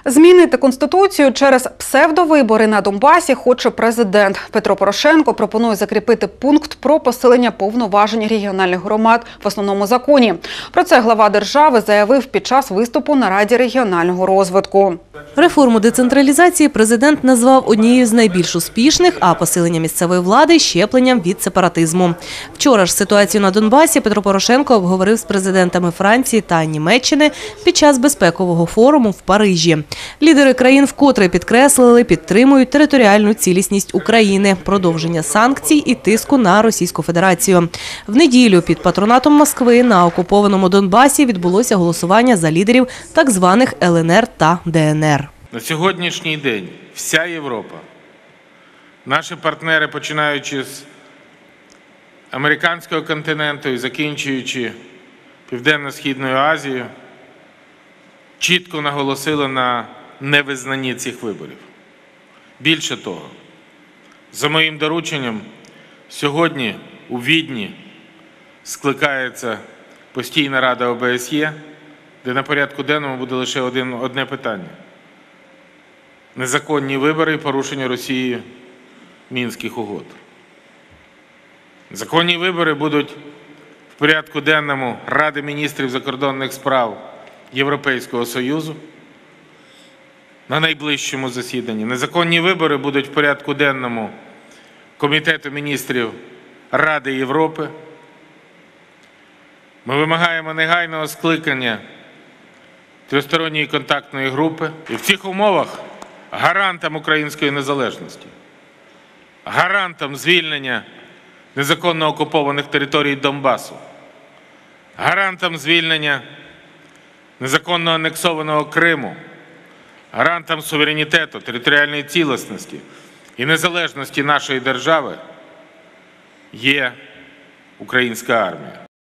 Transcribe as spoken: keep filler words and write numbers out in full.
Змінити Конституцію через псевдовибори на Донбасі хоче президент. Петро Порошенко пропонує закріпити пункт про посилення повноважень регіональних громад в основному законі. Про це глава держави заявив під час виступу на Раді регіонального розвитку. Реформу децентралізації президент назвав однією з найбільш успішних, а посилення місцевої влади – щепленням від сепаратизму. Вчора ж ситуацію на Донбасі Петро Порошенко обговорив з президентами Франції та Німеччини під час безпекового форуму в Парижі. Лідери країн вкотре підкреслили, підтримують територіальну цілісність України, продовження санкцій і тиску на Російську Федерацію. В неділю під патронатом Москви на окупованому Донбасі відбулося голосування за лідерів так званих Л Н Р та Д Н Р. На сьогоднішній день вся Європа, наші партнери, починаючи з американського континенту і закінчуючи Південно-Східною Азією, чітко наголосили на невизнанні цих виборів. Більше того, за моїм дорученням, сьогодні у Відні скликається постійна рада О Б С Є, де на порядку денному буде лише один, одне питання – незаконні вибори і порушення Росією Мінських угод. Законні вибори будуть в порядку денному Ради міністрів закордонних справ Європейського Союзу на найближчому засіданні. Незаконні вибори будуть в порядку денному Комітету міністрів Ради Європи. Ми вимагаємо негайного скликання тристоронньої контактної групи. І в цих умовах гарантом української незалежності, гарантом звільнення незаконно окупованих територій Донбасу, гарантом звільнення незаконно анексованого Криму, гарантом суверенітету, територіальної цілісності і незалежності нашої держави є українська армія.